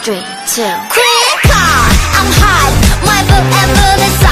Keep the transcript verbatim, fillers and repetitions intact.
three, two. Quick car, I'm hot. My book and boom is